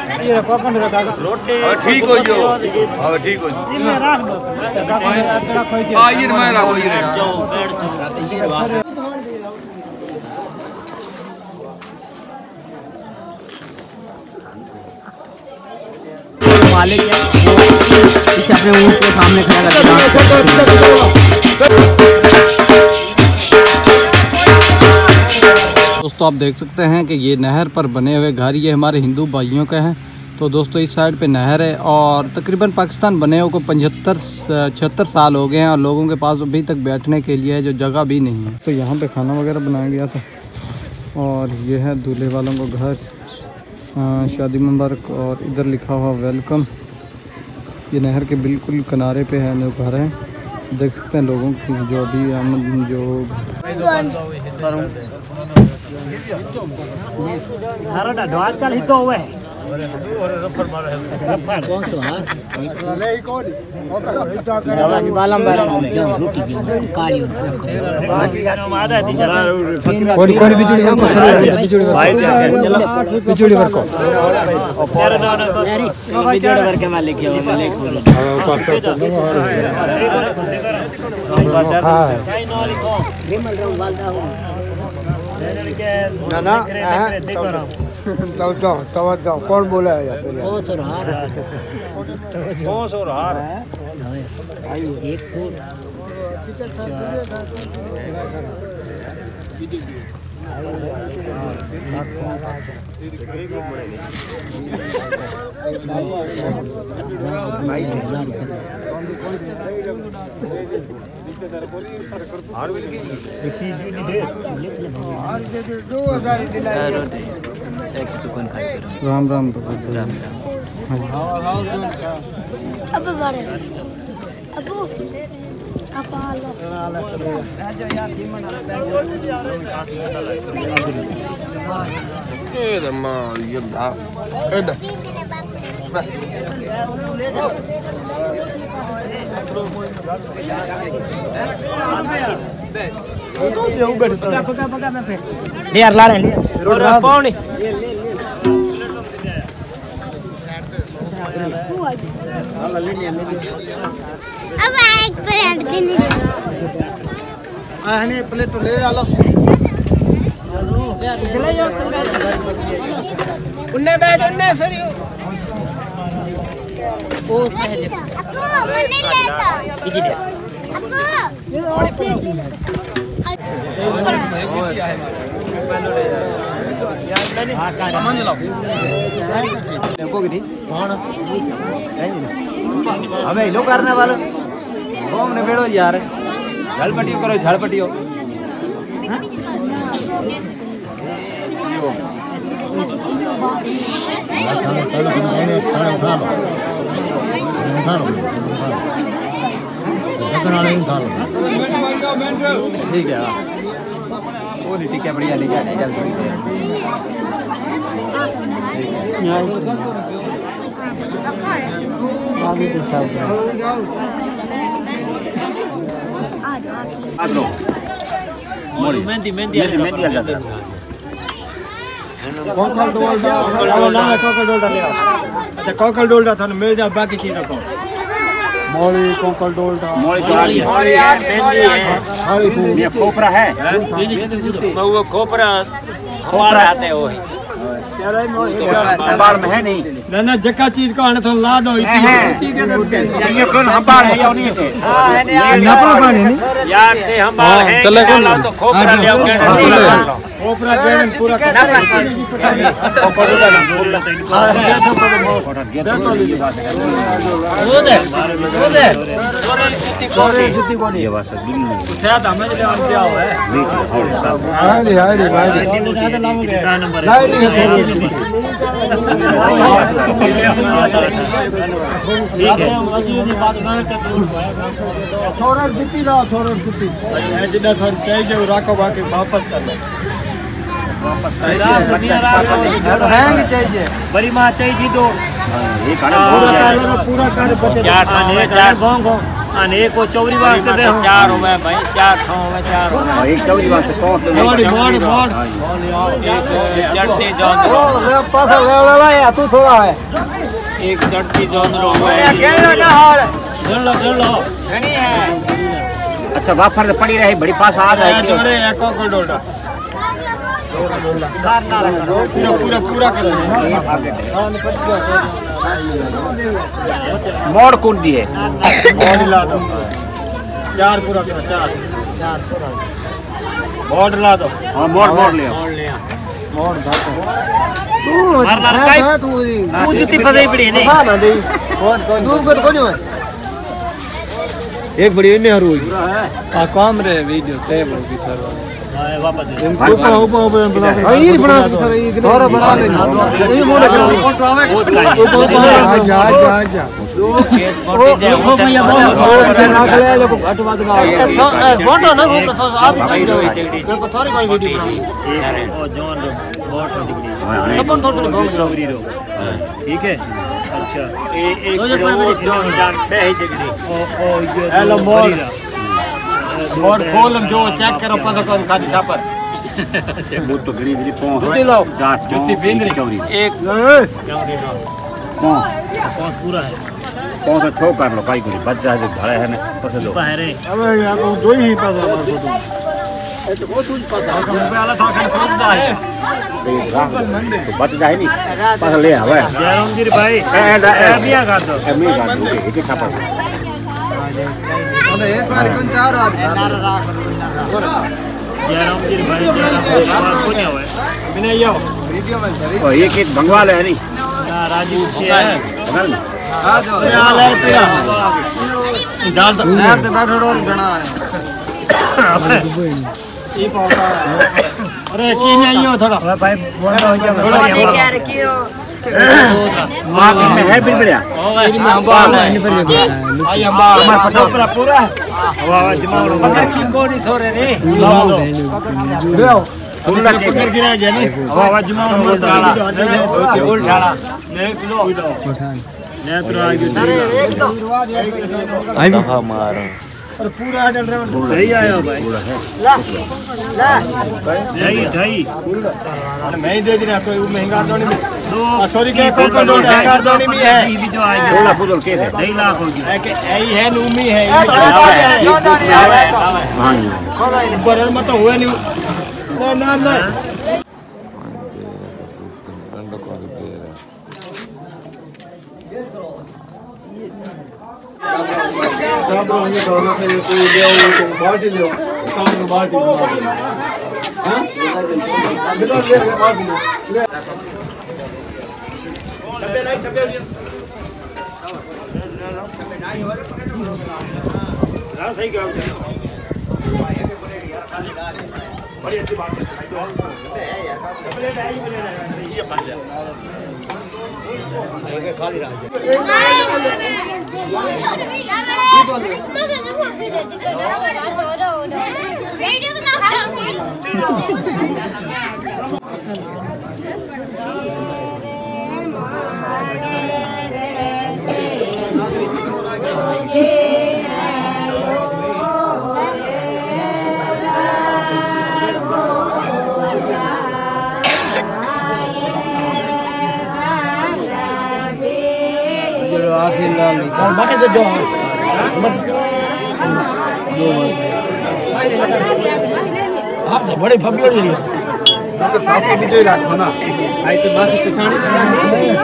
ठीक हो जो ठीक हो मालिक है अपने ऊँट के सामने खड़ा रहता दोस्तों आप देख सकते हैं कि ये नहर पर बने हुए घर ये हमारे हिंदू भाइयों के हैं। तो दोस्तों इस साइड पे नहर है और तकरीबन पाकिस्तान बने हुए को 75-76 साल हो गए हैं और लोगों के पास अभी तक बैठने के लिए जो जगह भी नहीं है। तो यहाँ पे खाना वगैरह बनाया गया था और ये है दूल्हे वालों को घर, शादी मुबारक, और इधर लिखा हुआ वेलकम। ये नहर के बिल्कुल किनारे पे है जो घर है। देख सकते हैं लोगों की जो अभी आमद जो कौन बोला है एक फुट राम राम तो यार ला रहे अब एक प्लेट देने आने प्लेट ले डालो चले जाओ उन्ने बैठ उन्ने सर ओ पहले अपू मैं नहीं लेता जी दे देखो कितनी हमें लो करने वाला हमने बेड़ो यार झलपटियो करो झलपटियो ठीक है वो नहीं टिका बढ़िया नहीं क्या मेहंदी मेहंदी मेहंदी आ जाता है कोकल डोलडा ले आओ। अच्छा कोकल डोलडा था मिल जा बाकी चीज रखो मोली कोकल डोलडा मोली ये खोपरा है वो खोपरा हमारा आते हैं वो संभाल में है नहीं ना जक्का चीज को आने तो ला दो ये कौन संभाल है या नहीं थे यार से संभाल है चले तो खोपरा ले आओ खोपरा जेन पूरा ये बात थोड़ा बिती लाओ थोड़ा बिती जितना थोड़ा चाहिए राखो बाकी वापस कर लो है नहीं चाहिए बड़ी माँ चाहिए तो पूरा कार्य चार भोंगो अनेक को चौरी वास्ते दे चार हो मैं भाई चार ठो में चार हो एक चौरी वास्ते कौन दे मोड़ एक चढ़ती जोंदरो पास ले या तू थोड़ा है एक चढ़ती जोंदरो खेल लो ना हाल चल लो नहीं है। अच्छा वाफर पड़ी रही बड़ी पास आ जाए जोरे एक कोकल डोलडा पूरा करो मोड़ कौन दिए मोड़ ला दो चार पूरा करो चार पूरा मोड़ ला दो हां मोड़ लियो मोड़ मार तू जुती फसाई पड़ी नहीं ना दे और दूर को कोनी है एक बड़ी ने हरु आ काम रे वीडियो सेव होगी सर वापस ऊपर ये बना सर ये और बना ले ये मोड़ फोटो आवे जा ओ भैया फोटो ना तो आप को थोड़ी कोई वीडियो ओ जॉन बहुत डिग्री सबन थोड़ी चौरी रो ठीक है अच्छा एक जॉन जान पे है डिग्री ओ ये हेलो मोड़ खोल जो चेक करो पता कौन खाली छापर वो तो गरीब पहुंच जाट जुत्ती बिंदरी चौरी एक चौरी नो कौन पूरा है कौन सा ठोक कर लो काई कोई बच जाए घरे है ना पसे लो अबे यार तो दो ही पता है तो वो तुझ पता है मैं वाला था खाने पहुंचता है तो बच जाए नहीं पस ले आवे जयराम जी भाई ए बिया कर दो ए मी कर दो एक छापा अरे एक बार कौन चार रात जयराम जी भाई को नहीं हुआ बिना यो वीडियो में सर ओ एक भंगवा ले नहीं राजू है बगल में आ जाओ हाल है पूरा डाल दो नहर से बैठो और घना है ये पौधा अरे की नहीं हो थोड़ा भाई बोल रहा हूं क्या मां में है बिल्कुल में हम आई हम पूरा वाह जमाओ मगर की कोनी छोरे रे ले पकड़ गिरा गया नहीं वाह जमाओ गोल डाला ले किलो ले तो आगे दफा मारो और पूरा डल रहा सही आया भाई ला ढाई मैं ही दे देना कोई महंगा दौड़ी में सॉरी के कोई महंगा दौड़ी में है भी जो आएगा थोड़ा पुजल के है 2 लाख होगी है ही है नूमी है हां बरल मत हुए नहीं ना बाल्टी ले बाल्टी हाँ सही क्या बड़ी अच्छी बात है खाली बाकी तो जो हाँ तो बड़े फबियों नहीं है तो साफ के भी जो रखो ना आई तो बस पिछाड़ी